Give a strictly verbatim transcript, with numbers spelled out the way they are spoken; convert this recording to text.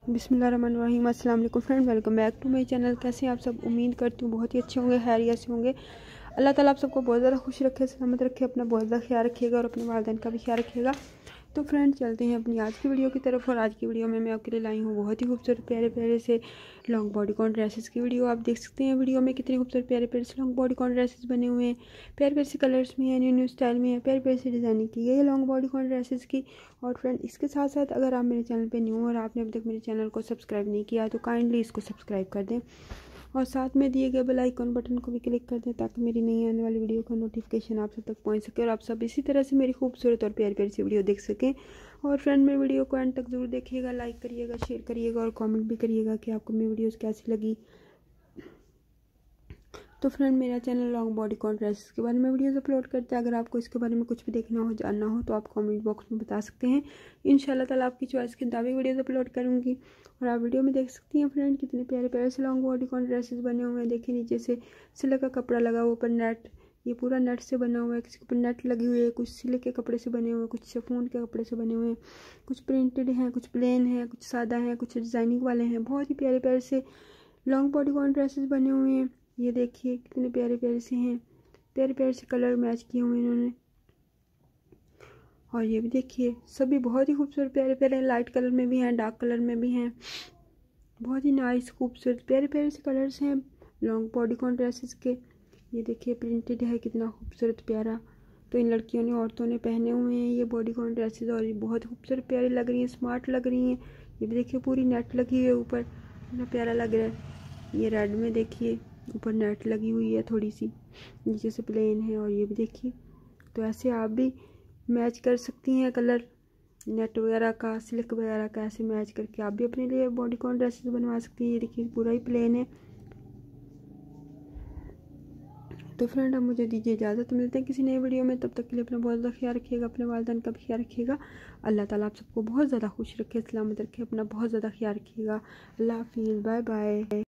बिस्मिल्लाहिर्रहमानिर्रहीम। अस्सलाम वालेकुम friend, welcome back to my channel. कैसे हैं आप सब? उम्मीद करती हूँ बहुत ही अच्छे होंगे, खैरियत से होंगे। अल्लाह ताला आप सबको बहुत ज़्यादा खुश रखे, सलामत रखे, अपना बहुत ज़्यादा ख्याल रखिएगा और अपने वालिदैन का भी ख्याल रखिएगा। तो फ्रेंड चलते हैं अपनी आज की वीडियो की तरफ। और आज की वीडियो में मैं आपके लिए लाई हूँ बहुत ही खूबसूरत प्यारे प्यारे से लॉन्ग बॉडीकॉन ड्रेसेस की वीडियो। आप देख सकते हैं वीडियो में कितने खूबसूरत प्यारे प्यारे से लॉन्ग बॉडीकॉन ड्रेसेस बने हुए हैं। प्यारे प्यारे से कलर्स में है, न्यू न्यू स्टाइल में है, प्यारे प्यारे से डिज़ाइनिंग की है लॉन्ग बॉडीकॉन ड्रेसेस की। और फ्रेंड इसके साथ साथ अगर आप मेरे चैनल पे न्यू हो और आपने अभी तक मेरे चैनल को सब्सक्राइब नहीं किया तो काइंडली इसको सब्सक्राइब कर दें और साथ में दिए गए बेल आइकन बटन को भी क्लिक कर दें ताकि मेरी नई आने वाली वीडियो का नोटिफिकेशन आप सब तक पहुंच सके और आप सब इसी तरह से मेरी खूबसूरत और प्यारी प्यारी सी वीडियो देख सकें। और फ्रेंड मेरी वीडियो को एंड तक जरूर देखिएगा, लाइक करिएगा, शेयर करिएगा और कमेंट भी करिएगा कि आपको मेरी वीडियोस कैसी लगी। तो फ्रेंड मेरा चैनल लॉन्ग बॉडीकॉन ड्रेसेस के बारे में वीडियोस अपलोड करता है। अगर आपको इसके बारे में कुछ भी देखना हो, जानना हो तो आप कमेंट बॉक्स में बता सकते हैं। इंशाल्लाह ताला आपकी चॉइस के मुताबिक वीडियोस अपलोड करूँगी। और आप वीडियो में देख सकती हैं फ्रेंड कितने प्यारे प्यारे से लॉन्ग बॉडीकॉन ड्रेसेस बने हुए हैं। देखिए नीचे से सिल्क का कपड़ा लगा हुआ, ऊपर नेट, ये पूरा नेट से बना हुआ है, किसी के ऊपर नेट लगी हुई है, कुछ सिल्क के कपड़े से बने हुए हैं, कुछ शिफॉन के कपड़े से बने हुए हैं, कुछ प्रिंटेड हैं, कुछ प्लेन हैं, कुछ सादा हैं, कुछ डिज़ाइनिंग वाले हैं। बहुत ही प्यारे प्यारे से लॉन्ग बॉडीकॉन ड्रेसेस बने हुए हैं। ये देखिए कितने प्यारे प्यारे से हैं, प्यारे प्यारे से कलर मैच किए हुए हैं इन्होंने। और ये भी देखिए सभी बहुत ही खूबसूरत प्यारे प्यारे लाइट कलर में भी हैं, डार्क कलर में भी हैं। बहुत ही नाइस खूबसूरत प्यारे प्यारे से कलर्स हैं लॉन्ग बॉडीकॉन ड्रेसेस के। ये देखिए प्रिंटेड है, कितना खूबसूरत प्यारा। तो इन लड़कियों ने, औरतों ने पहने हुए हैं ये बॉडीकॉन ड्रेसेस और ये बहुत खूबसूरत प्यारी लग रही हैं, स्मार्ट लग रही हैं। ये भी देखिए पूरी नेट लगी हुई है ऊपर, कितना प्यारा लग रहा है। ये रेड में देखिए ऊपर नेट लगी हुई है थोड़ी सी, नीचे से प्लेन है। और ये भी देखिए, तो ऐसे आप भी मैच कर सकती हैं कलर नेट वगैरह का, सिल्क वगैरह का, ऐसे मैच करके आप भी अपने लिए बॉडीकॉन ड्रेसेस बनवा सकती हैं। ये देखिए पूरा ही प्लेन है। तो फ्रेंड अब मुझे दीजिए इजाज़त, मिलते हैं किसी नई वीडियो में। तब तक के लिए अपना बहुत ज़्यादा ख्याल रखिएगा, अपने वालिदैन का भी ख्याल रखिएगा। अल्लाह ताला आप सबको बहुत ज़्यादा खुश रखे, सलामत रखे, अपना बहुत ज़्यादा ख्याल रखिएगा। अल्लाह हाफिज़, बाय बाय।